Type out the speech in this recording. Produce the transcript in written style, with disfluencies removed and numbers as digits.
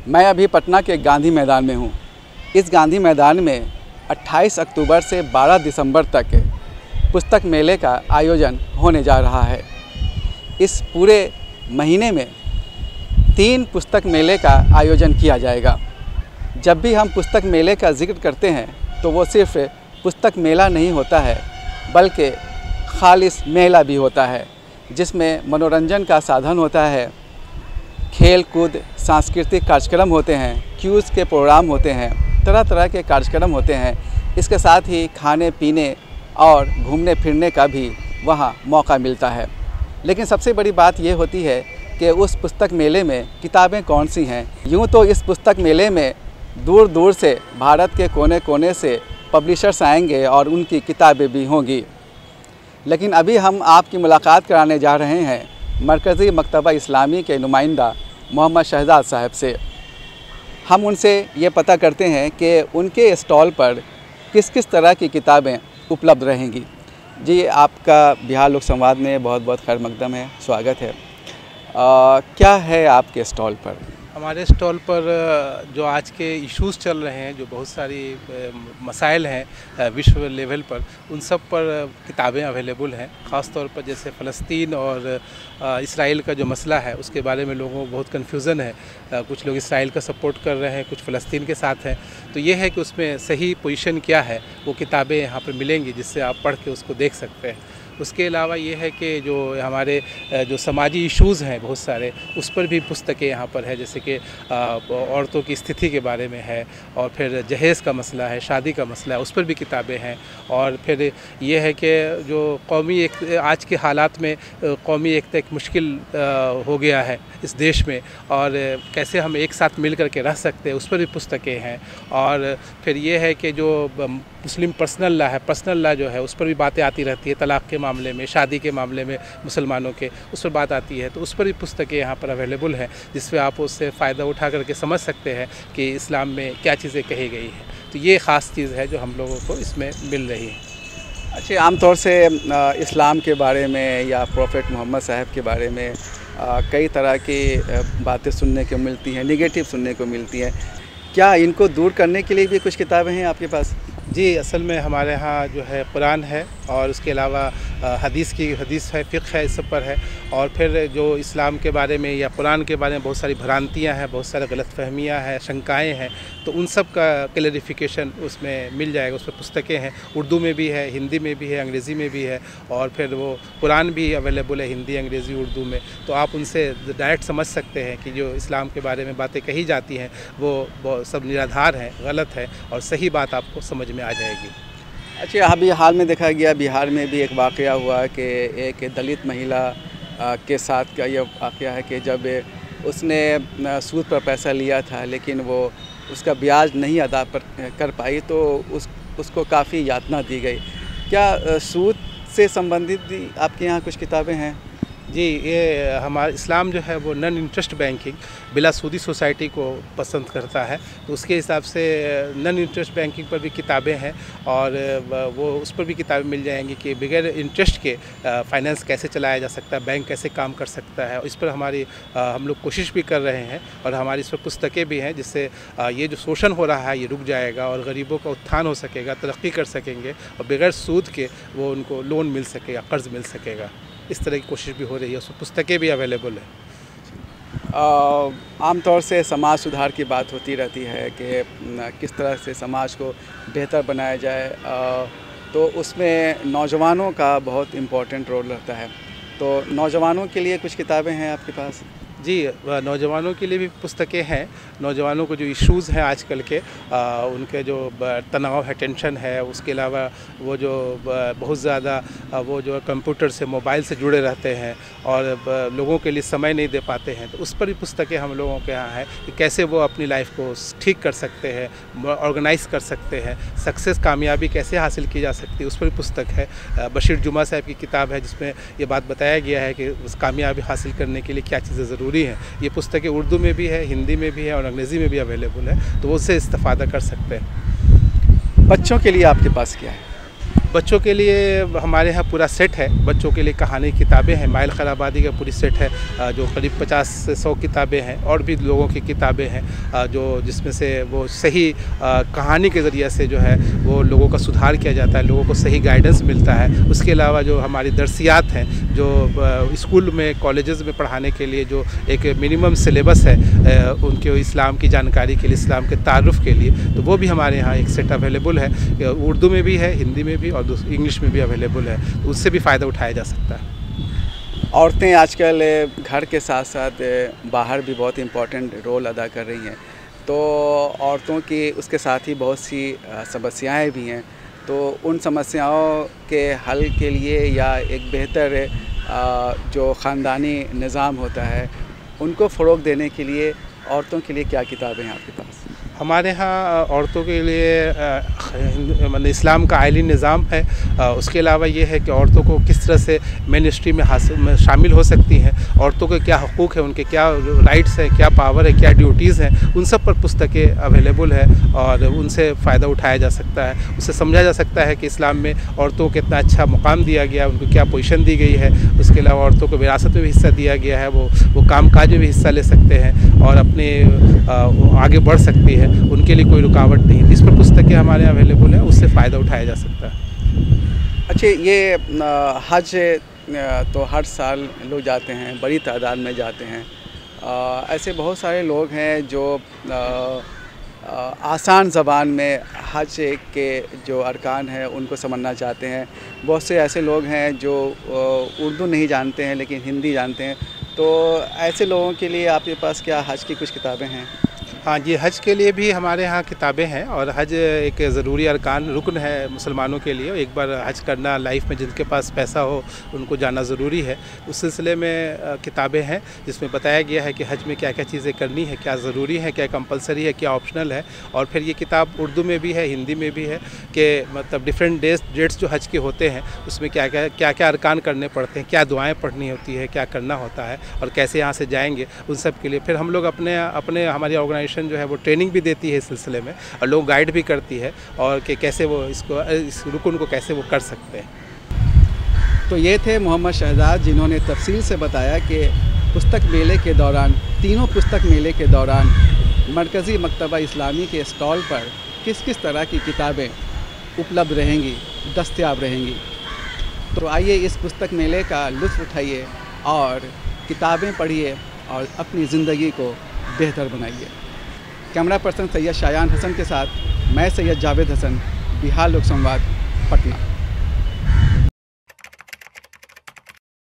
मैं अभी पटना के गांधी मैदान में हूँ। इस गांधी मैदान में 28 अक्टूबर से 12 दिसंबर तक पुस्तक मेले का आयोजन होने जा रहा है। इस पूरे महीने में 3 पुस्तक मेले का आयोजन किया जाएगा। जब भी हम पुस्तक मेले का जिक्र करते हैं तो वो सिर्फ पुस्तक मेला नहीं होता है, बल्कि खालिस मेला भी होता है, जिसमें मनोरंजन का साधन होता है, खेल कूद सांस्कृतिक कार्यक्रम होते हैं, क्यूज़ के प्रोग्राम होते हैं, तरह तरह के कार्यक्रम होते हैं। इसके साथ ही खाने पीने और घूमने फिरने का भी वहाँ मौका मिलता है। लेकिन सबसे बड़ी बात ये होती है कि उस पुस्तक मेले में किताबें कौन सी हैं। यूँ तो इस पुस्तक मेले में दूर दूर से भारत के कोने कोने से पब्लिशर्स आएंगे और उनकी किताबें भी होंगी। लेकिन अभी हम आपकी मुलाकात कराने जा रहे हैं मरकज़ी मकतबा इस्लामी के नुमाइंदा मोहम्मद शहजाद साहब से। हम उनसे ये पता करते हैं कि उनके स्टॉल पर किस किस तरह की किताबें उपलब्ध रहेंगी। जी, आपका बिहार लोक संवाद में बहुत बहुत खैर मकदम है, स्वागत है। क्या है आपके स्टॉल पर? हमारे स्टॉल पर जो आज के इश्यूज़ चल रहे हैं, जो बहुत सारी मसाइल हैं विश्व लेवल पर, उन सब पर किताबें अवेलेबल हैं। ख़ास तौर पर जैसे फ़लस्तीन और इसराइल का जो मसला है उसके बारे में लोगों को बहुत कन्फ्यूज़न है। कुछ लोग इसराइल का सपोर्ट कर रहे हैं, कुछ फ़लस्तीन के साथ हैं। तो ये है कि उसमें सही पोजीशन क्या है, वो किताबें यहाँ पर मिलेंगी जिससे आप पढ़ के उसको देख सकते हैं। उसके अलावा ये है कि जो हमारे जो समाजी इश्यूज़ हैं बहुत सारे, उस पर भी पुस्तकें यहाँ पर है। जैसे कि औरतों की स्थिति के बारे में है, और फिर जहेज़ का मसला है, शादी का मसला है, उस पर भी किताबें हैं। और फिर ये है कि जो कौमी एक आज के हालात में कौमी एकता एक मुश्किल हो गया है इस देश में, और कैसे हम एक साथ मिल कर के रह सकते हैं, उस पर भी पुस्तकें हैं। और फिर ये है कि जो मुस्लिम पर्सनल लॉ है, पर्सनल लॉ जो है उस पर भी बातें आती रहती है, तलाक़ के मामले में, शादी के मामले में मुसलमानों के, उस पर बात आती है। तो उस पर भी पुस्तकें यहाँ पर अवेलेबल हैं, जिससे आप उससे फ़ायदा उठा करके समझ सकते हैं कि इस्लाम में क्या चीज़ें कही गई हैं। तो ये ख़ास चीज़ है जो हम लोगों को इसमें मिल रही है। अच्छा, आमतौर से इस्लाम के बारे में या प्रॉफेट मोहम्मद साहब के बारे में कई तरह की बातें सुनने को मिलती हैं, नेगेटिव सुनने को मिलती हैं। क्या इनको दूर करने के लिए भी कुछ किताबें हैं आपके पास? जी, असल में हमारे यहाँ जो है कुरान है, और उसके अलावा हदीस है, फ़िक़्ह है, इस सब पर है। और फिर जो इस्लाम के बारे में या कुरान के बारे में बहुत सारी भ्रांतियाँ हैं, बहुत सारी गलतफ़हमियाँ हैं, शंकाएँ हैं, तो उन सब का क्लैरिफिकेशन उसमें मिल जाएगा। उस पर पुस्तकें हैं, उर्दू में भी है, हिंदी में भी है, अंग्रेज़ी में भी है, और फिर वो कुरान भी अवेलेबल है हिंदी, अंग्रेज़ी, उर्दू में। तो आप उनसे डायरेक्ट समझ सकते हैं कि जो इस्लाम के बारे में बातें कही जाती हैं वो सब निराधार हैं, गलत है, और सही बात आपको समझ में आ जाएगी। अच्छा, अभी हाल में देखा गया बिहार में भी एक वाक़या हुआ कि एक दलित महिला के साथ का ये वाक़या है कि जब उसने सूद पर पैसा लिया था, लेकिन वो उसका ब्याज नहीं अदा कर पाई, तो उसको काफ़ी यातना दी गई। क्या सूद से संबंधित भी आपके यहाँ कुछ किताबें हैं? जी, ये हमारा इस्लाम जो है वो नॉन इंटरेस्ट बैंकिंग, बिला सूदी सोसाइटी को पसंद करता है। तो उसके हिसाब से नॉन इंटरेस्ट बैंकिंग पर भी किताबें हैं, और वो उस पर भी किताबें मिल जाएंगी कि बगैर इंटरेस्ट के फाइनेंस कैसे चलाया जा सकता है, बैंक कैसे काम कर सकता है। इस पर हम लोग कोशिश भी कर रहे हैं, और हमारी इस पर पुस्तकें भी हैं, जिससे ये जो शोषण हो रहा है ये रुक जाएगा, और गरीबों का उत्थान हो सकेगा, तरक्की कर सकेंगे, और बगैर सूद के वो उनको लोन मिल सकेगा, कर्ज़ मिल सकेगा। इस तरह की कोशिश भी हो रही है, उसमें पुस्तकें भी अवेलेबल है। आमतौर से समाज सुधार की बात होती रहती है कि किस तरह से समाज को बेहतर बनाया जाए, तो उसमें नौजवानों का बहुत इम्पोर्टेंट रोल रहता है। तो नौजवानों के लिए कुछ किताबें हैं आपके पास? जी, नौजवानों के लिए भी पुस्तकें हैं। नौजवानों को जो इश्यूज़ हैं आजकल के, उनके जो तनाव है, टेंशन है, उसके अलावा वो जो बहुत ज़्यादा वो जो कंप्यूटर से, मोबाइल से जुड़े रहते हैं और लोगों के लिए समय नहीं दे पाते हैं, तो उस पर भी पुस्तकें हम लोगों के यहाँ हैं कि कैसे वो अपनी लाइफ को ठीक कर सकते हैं, ऑर्गेनाइज कर सकते हैं, सक्सेस, कामयाबी कैसे हासिल की जा सकती है, उस पर भी पुस्तक है। बशीर जुमा साहब की किताब है जिसमें ये बात बताया गया है कि उस कामयाबी हासिल करने के लिए क्या चीज़ें ज़रूरी हैं। ये पुस्तकें उर्दू में भी है, हिंदी में भी है और अंग्रेज़ी में भी अवेलेबल है, तो उससे इस्तेफ़ादा कर सकते हैं। बच्चों के लिए आपके पास क्या है? बच्चों के लिए हमारे यहाँ पूरा सेट है। बच्चों के लिए कहानी किताबें हैं, माइल खैराबादी का पूरी सेट है, जो करीब 50 से 100 किताबें हैं। और भी लोगों की किताबें हैं जो जिसमें से वो सही कहानी के ज़रिए से जो है वो लोगों का सुधार किया जाता है, लोगों को सही गाइडेंस मिलता है। उसके अलावा जो हमारी दर्सियात हैं, जो स्कूल में कॉलेजेस में पढ़ाने के लिए जो एक मिनिमम सिलेबस है उनके इस्लाम की जानकारी के लिए, इस्लाम के तारुफ़ के लिए, तो वो भी हमारे यहाँ एक सेट अवेलेबल है। उर्दू में भी है, हिंदी में भी और इंग्लिश में भी अवेलेबल है, तो उससे भी फ़ायदा उठाया जा सकता है। औरतें आजकल घर के साथ साथ बाहर भी बहुत इम्पोर्टेंट रोल अदा कर रही हैं, तो औरतों की उसके साथ ही बहुत सी समस्याएं भी हैं। तो उन समस्याओं के हल के लिए या एक बेहतर जो ख़ानदानी निज़ाम होता है उनको फ़रोग़ देने के लिए औरतों के लिए क्या किताबें हैं आपके पास? हमारे यहाँ औरतों के लिए मतलब इस्लाम का आइली निज़ाम है। उसके अलावा ये है कि औरतों को किस तरह से मिनिस्ट्री में शामिल हो सकती हैं, औरतों के क्या हकूक़ हैं, उनके क्या राइट्स हैं, क्या पावर है, क्या ड्यूटीज़ हैं, उन सब पर पुस्तकें अवेलेबल है और उनसे फ़ायदा उठाया जा सकता है। उससे समझा जा सकता है कि इस्लाम में औरतों को कितना अच्छा मुकाम दिया गया है, उनको क्या पोजीशन दी गई है। उसके अलावा औरतों को विरासत में भी हिस्सा दिया गया है, वो कामकाज में भी हिस्सा ले सकते हैं और अपने आगे बढ़ सकती है, उनके लिए कोई रुकावट नहीं। इस पर पुस्तकें हमारे यहाँ अवेलेबल है, उससे फ़ायदा उठाया जा सकता है। अच्छा, ये हज तो हर साल लोग जाते हैं, बड़ी तादाद में जाते हैं। ऐसे बहुत सारे लोग हैं जो आसान ज़बान में हज के जो अरकान हैं उनको समझना चाहते हैं। बहुत से ऐसे लोग हैं जो उर्दू नहीं जानते हैं लेकिन हिंदी जानते हैं। तो ऐसे लोगों के लिए आपके पास क्या हज की कुछ किताबें हैं? हाँ जी, हज के लिए भी हमारे यहाँ किताबें हैं और हज एक ज़रूरी अरकान रुकन है मुसलमानों के लिए। एक बार हज करना लाइफ में, जिनके पास पैसा हो उनको जाना ज़रूरी है। उस सिलसिले में किताबें हैं जिसमें बताया गया है कि हज में क्या क्या चीज़ें करनी है, क्या ज़रूरी है, क्या कंपलसरी है, क्या ऑप्शनल है। और फिर ये किताब उर्दू में भी है, हिंदी में भी है कि मतलब डिफरेंट डेट्स जो हज के होते हैं उसमें क्या क्या अरकान करने पड़ते हैं, क्या दुआएँ पढ़नी होती है, क्या करना होता है और कैसे यहाँ से जाएँगे, उन सब के लिए। फिर हम लोग अपने हमारी ऑर्गेनाइजेशन जो है वो ट्रेनिंग भी देती है इस सिलसिले में और लोग गाइड भी करती है और कि कैसे वो इस रुकन को कैसे वो कर सकते हैं। तो ये थे मोहम्मद शहजाद, जिन्होंने तफसील से बताया कि पुस्तक मेले के दौरान, तीनों पुस्तक मेले के दौरान मरकज़ी मकतबा इस्लामी के स्टॉल पर किस किस तरह की किताबें उपलब्ध रहेंगी, दस्तयाब रहेंगी। तो आइए इस पुस्तक मेले का लुत्फ़ उठाइए और किताबें पढ़िए और अपनी ज़िंदगी को बेहतर बनाइए। कैमरा पर्सन सैयद शायान हसन के साथ मैं सैयद जावेद हसन, बिहार लोक संवाद, पटना।